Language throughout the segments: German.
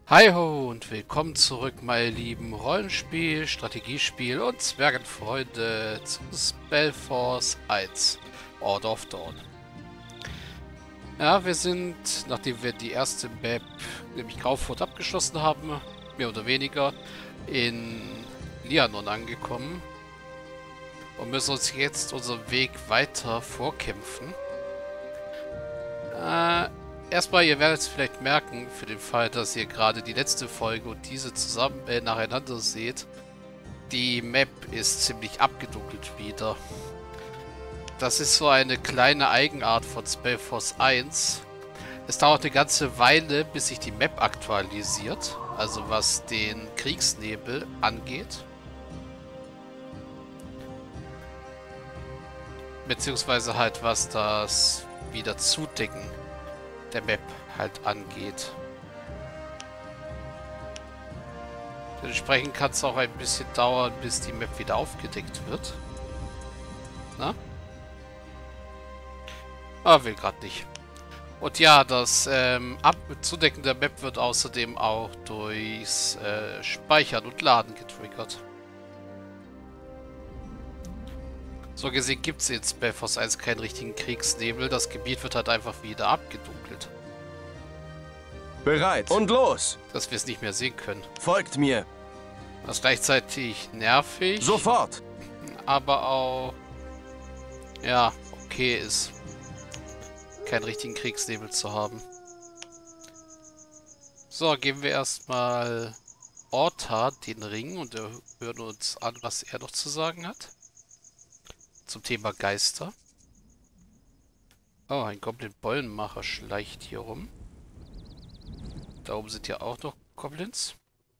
Hi ho und willkommen zurück, meine lieben Rollenspiel, Strategiespiel und Zwergenfreunde zu Spellforce 1, Order of Dawn. Ja, wir sind, nachdem wir die erste Map, nämlich Graufurt, abgeschlossen haben, mehr oder weniger, in Lianon angekommen und müssen uns jetzt unseren Weg weiter vorkämpfen. Erstmal, ihr werdet es vielleicht merken, für den Fall, dass ihr gerade die letzte Folge und diese zusammen nacheinander seht. Die Map ist ziemlich abgedunkelt wieder. Das ist so eine kleine Eigenart von Spellforce 1. Es dauert eine ganze Weile, bis sich die Map aktualisiert, also was den Kriegsnebel angeht. Beziehungsweise halt was das Wiederzudecken der Map halt angeht. Dementsprechend kann es auch ein bisschen dauern, bis die Map wieder aufgedeckt wird. Na? Aber will gerade nicht. Und ja, das Zudecken der Map wird außerdem auch durchs Speichern und Laden getriggert. So gesehen gibt es in Spellforce 1 keinen richtigen Kriegsnebel. Das Gebiet wird halt einfach wieder abgedunkelt. Bereit und los! Dass wir es nicht mehr sehen können. Folgt mir! Das ist gleichzeitig nervig. Sofort! Aber auch, ja, okay ist, keinen richtigen Kriegsnebel zu haben. So, geben wir erstmal Orta den Ring und hören uns an, was er noch zu sagen hat. Zum Thema Geister. Oh, ein Goblin-Bollenmacher schleicht hier rum. Da oben sind ja auch noch Goblins.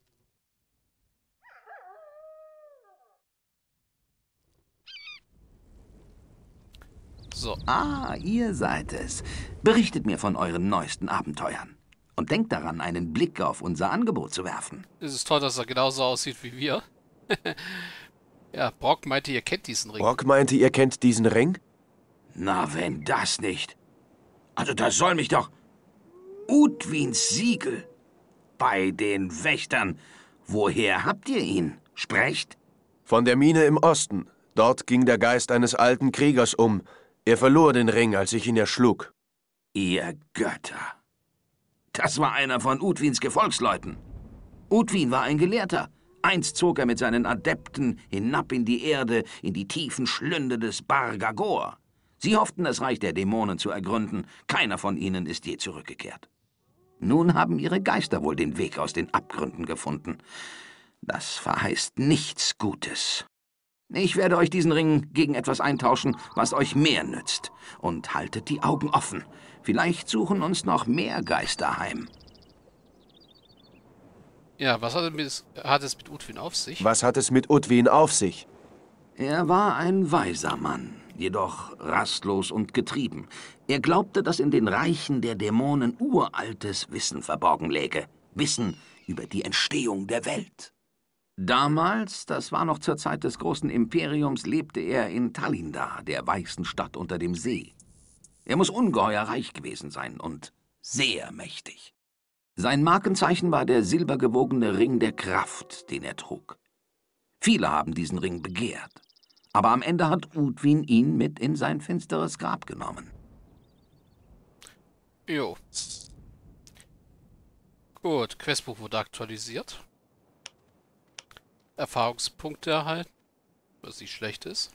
So. Ah, ihr seid es. Berichtet mir von euren neuesten Abenteuern. Und denkt daran, einen Blick auf unser Angebot zu werfen. Es ist toll, dass er genauso aussieht wie wir. Ja, Brock meinte, ihr kennt diesen Ring. Brock meinte, ihr kennt diesen Ring? Na, wenn das nicht. Also das soll mich doch... Udwins Siegel. Bei den Wächtern. Woher habt ihr ihn? Sprecht. Von der Mine im Osten. Dort ging der Geist eines alten Kriegers um. Er verlor den Ring, als ich ihn erschlug. Ihr Götter. Das war einer von Udwins Gefolgsleuten. Udwin war ein Gelehrter. Einst zog er mit seinen Adepten hinab in die Erde, in die tiefen Schlünde des Bargagor. Sie hofften, das Reich der Dämonen zu ergründen. Keiner von ihnen ist je zurückgekehrt. Nun haben ihre Geister wohl den Weg aus den Abgründen gefunden. Das verheißt nichts Gutes. Ich werde euch diesen Ring gegen etwas eintauschen, was euch mehr nützt. Und haltet die Augen offen. Vielleicht suchen uns noch mehr Geister heim. Ja, was hat es mit Udwin auf sich? Was hat es mit Udwin auf sich? Er war ein weiser Mann, jedoch rastlos und getrieben. Er glaubte, dass in den Reichen der Dämonen uraltes Wissen verborgen läge. Wissen über die Entstehung der Welt. Damals, das war noch zur Zeit des großen Imperiums, lebte er in Talindar, der weißen Stadt unter dem See. Er muss ungeheuer reich gewesen sein und sehr mächtig. Sein Markenzeichen war der silbergewogene Ring der Kraft, den er trug. Viele haben diesen Ring begehrt, aber am Ende hat Udwin ihn mit in sein finsteres Grab genommen. Jo. Gut, Questbuch wurde aktualisiert. Erfahrungspunkte erhalten, was nicht schlecht ist.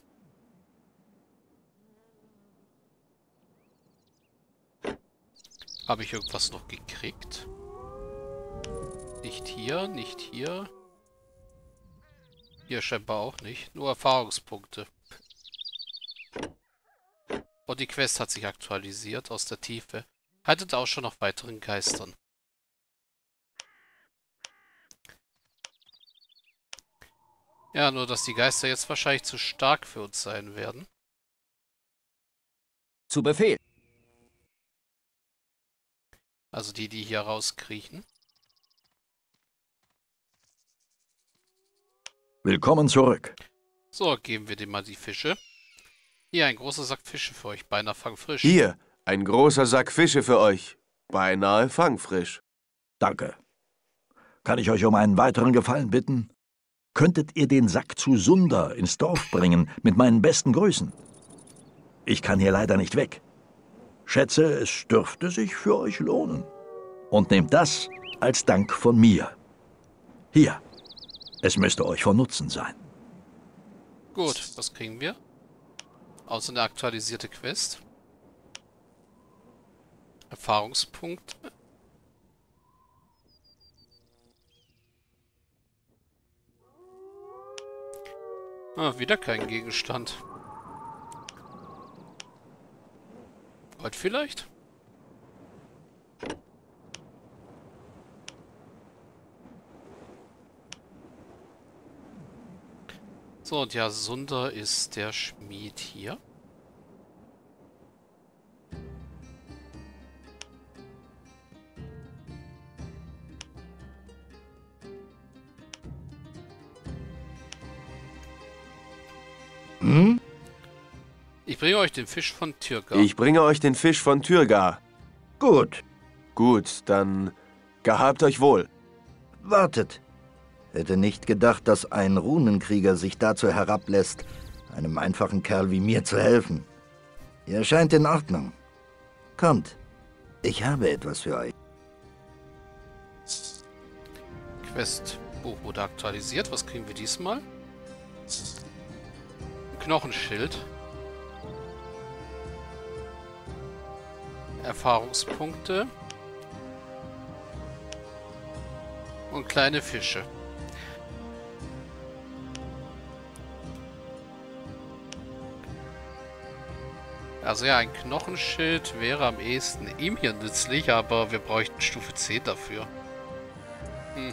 Habe ich irgendwas noch gekriegt? Nicht hier, nicht hier. Hier scheinbar auch nicht. Nur Erfahrungspunkte. Und die Quest hat sich aktualisiert aus der Tiefe. Haltet Ausschau nach weiteren Geistern. Ja, nur dass die Geister jetzt wahrscheinlich zu stark für uns sein werden. Zu Befehl. Also die hier rauskriechen. Willkommen zurück. So, geben wir dem mal die Fische. Hier, ein großer Sack Fische für euch, beinahe fangfrisch. Hier, ein großer Sack Fische für euch. Beinahe fangfrisch. Danke. Kann ich euch um einen weiteren Gefallen bitten? Könntet ihr den Sack zu Sunder ins Dorf bringen, mit meinen besten Grüßen? Ich kann hier leider nicht weg. Schätze, es dürfte sich für euch lohnen. Und nehmt das als Dank von mir. Hier, es müsste euch von Nutzen sein. Gut, was kriegen wir? Außer eine aktualisierte Quest. Erfahrungspunkte. Ah, wieder kein Gegenstand. Gold vielleicht? So, und ja, Sunder ist der Schmied hier. Hm? Ich bringe euch den Fisch von Tyrga. Ich bringe euch den Fisch von Tyrga. Gut, Gut, dann gehabt euch wohl. Wartet. Hätte nicht gedacht, dass ein Runenkrieger sich dazu herablässt, einem einfachen Kerl wie mir zu helfen. Ihr scheint in Ordnung. Kommt, ich habe etwas für euch. Questbuch wurde aktualisiert. Was kriegen wir diesmal? Ein Knochenschild. Erfahrungspunkte. Und kleine Fische. Also ja, ein Knochenschild wäre am ehesten ihm hier nützlich, aber wir bräuchten Stufe 10 dafür. Hm.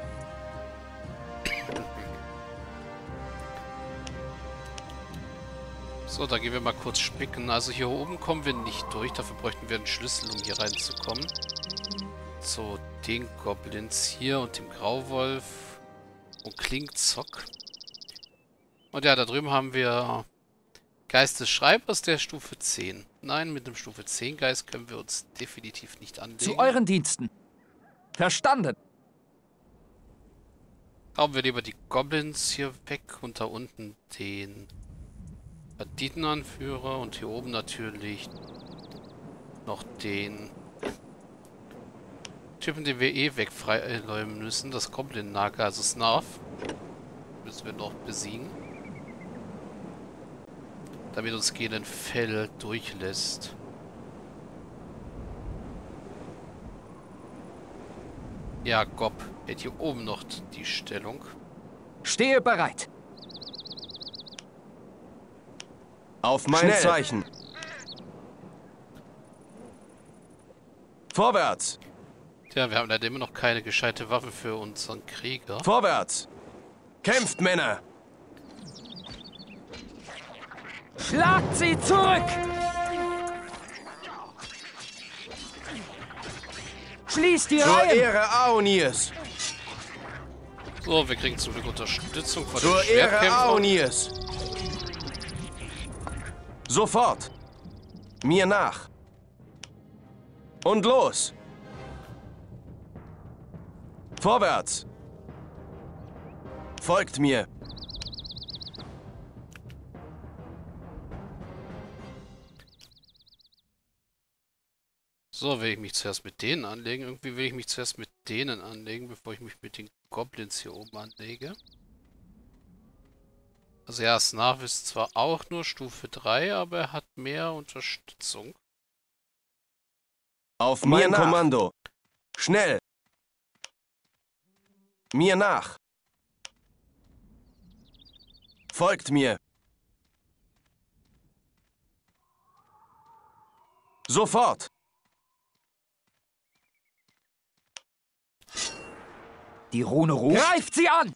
So, da gehen wir mal kurz spicken. Also hier oben kommen wir nicht durch. Dafür bräuchten wir einen Schlüssel, um hier reinzukommen. So, den Goblins hier und dem Grauwolf und Klingzock. Und ja, da drüben haben wir Geist des Schreibers der Stufe 10. Nein, mit dem Stufe 10 Geist können wir uns definitiv nicht anlegen. Zu euren Diensten. Verstanden. Rauben wir lieber die Goblins hier weg und da unten den Banditenanführer und hier oben natürlich noch den Typen, den wir eh wegfreiräumen müssen, das Goblin-Nager, also Snarf. Müssen wir noch besiegen. Damit uns Gelen Fell durchlässt. Ja, Gob hält hier oben noch die Stellung. Stehe bereit. Auf mein Zeichen. Vorwärts! Tja, wir haben leider immer noch keine gescheite Waffe für unseren Krieger. Vorwärts! Kämpft, Männer! Schlagt sie zurück! Schließt die Zur Reihen! Ehre Aonirs! So, wir kriegen zum Glück Unterstützung von Zur den Ehre Schwertkämpfern. Aonirs! Sofort! Mir nach! Und los! Vorwärts! Folgt mir! So, will ich mich zuerst mit denen anlegen. Irgendwie will ich mich zuerst mit denen anlegen, bevor ich mich mit den Goblins hier oben anlege. Also ja, Snarf ist zwar auch nur Stufe 3, aber er hat mehr Unterstützung. Auf mein Kommando! Schnell! Mir nach! Folgt mir! Sofort! Die Rune ruft. Greift sie an!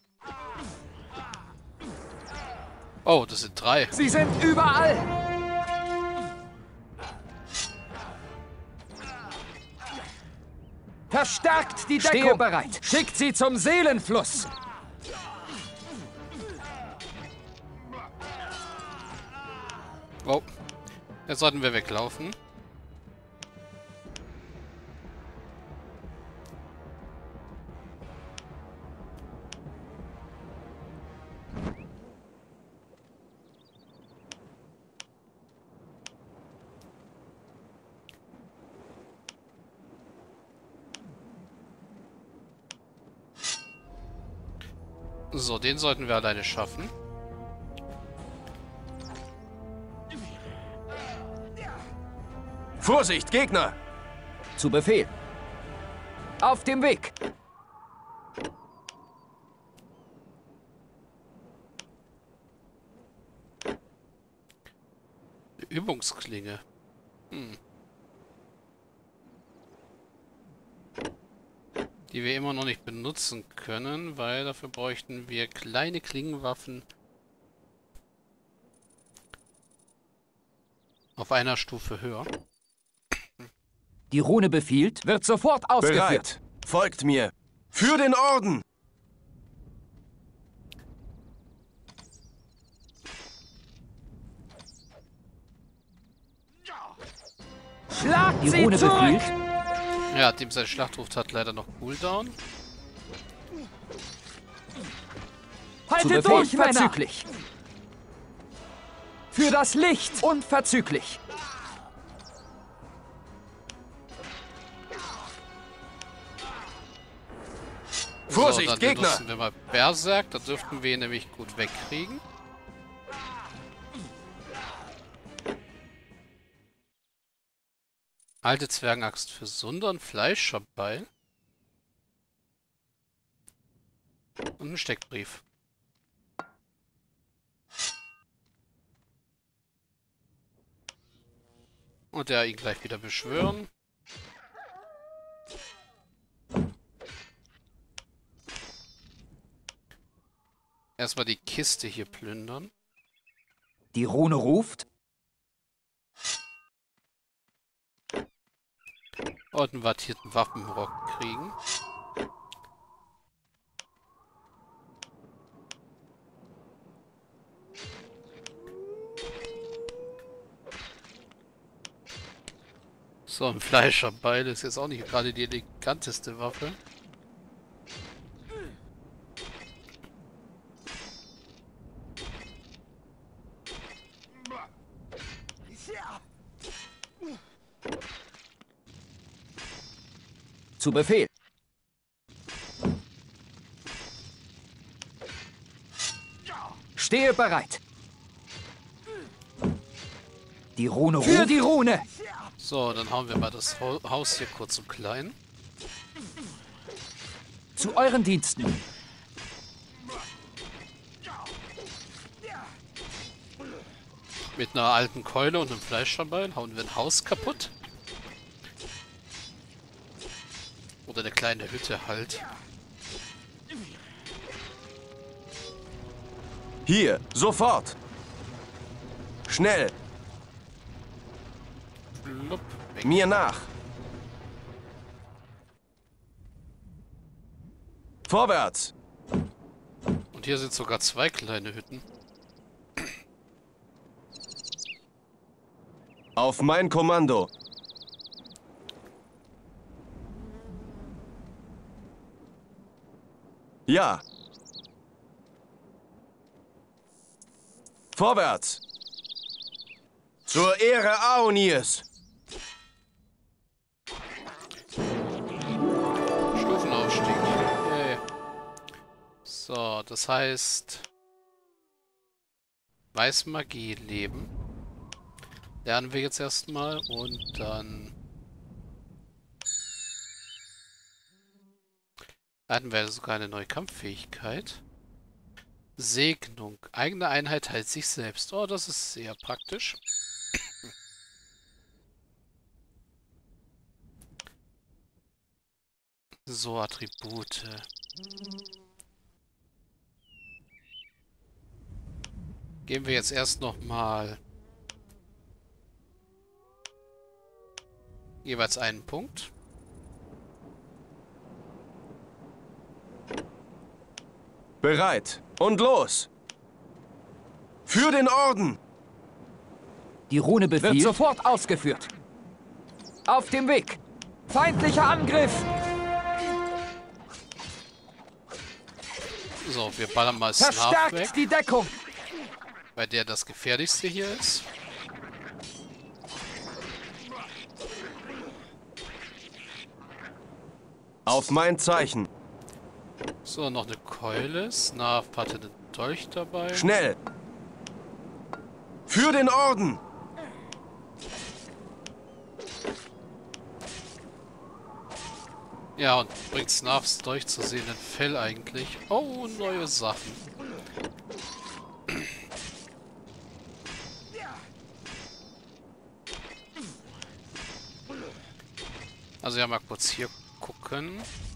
Oh, das sind 3. Sie sind überall! Verstärkt die Deckung! Stehe bereit! Schickt sie zum Seelenfluss! Oh, jetzt sollten wir weglaufen. So, den sollten wir alleine schaffen. Vorsicht, Gegner! Zu Befehl. Auf dem Weg. Übungsklinge. Die wir immer noch nicht benutzen können, weil dafür bräuchten wir kleine Klingenwaffen auf einer Stufe höher. Die Rune befiehlt, wird sofort ausgeführt. Bereit! Folgt mir! Für den Orden! Schlagt sie Rune zurück! Befiehlt. Ja, dem sein Schlachtruf hat leider noch Cooldown. Haltet durch, unverzüglich! Für das Licht unverzüglich! Vorsicht, so, dann Gegner! benutzen wir mal Berserk, da dürften wir ihn nämlich gut wegkriegen. Alte Zwergenaxt für Sunder, ein Fleischerbeil. Und ein Steckbrief. Und der ihn gleich wieder beschwören. Erstmal die Kiste hier plündern. Die Rune ruft. Und einen wattierten Waffenrock kriegen. So, ein Fleischerbeil ist jetzt auch nicht gerade die eleganteste Waffe. Zu Befehl. Stehe bereit. Die Rune ruft. Für die Rune! So, dann hauen wir mal das Haus hier kurz und klein. Zu euren Diensten. Mit einer alten Keule und einem Fleischerbeil hauen wir ein Haus kaputt. Oder eine kleine Hütte halt. Hier, sofort! Schnell! Blub, weg. Mir nach! Vorwärts! Und hier sind sogar zwei kleine Hütten. Auf mein Kommando! Ja! Vorwärts! Zur Ehre Aonirs! Stufenaufstieg. Okay. So, das heißt... Weißmagie leben. Lernen wir jetzt erstmal und dann... hatten wir sogar eine neue Kampffähigkeit. Segnung. Eigene Einheit heilt sich selbst. Oh, das ist sehr praktisch. So, Attribute. Geben wir jetzt erst nochmal jeweils einen Punkt. Bereit und los! Für den Orden! Die Rune befiehlt. Wird sofort ausgeführt. Auf dem Weg. Feindlicher Angriff. So, wir ballern mal Snarf Verstärkt weg, die Deckung. weil der das gefährlichste hier ist. Auf mein Zeichen! So, noch eine Keule. Snarf hatte den Dolch dabei. Schnell! Für den Orden! Ja, und bringt Snarfs Dolch zu sehenden Fell eigentlich. Oh, neue Sachen. Also ja, mal kurz hier gucken.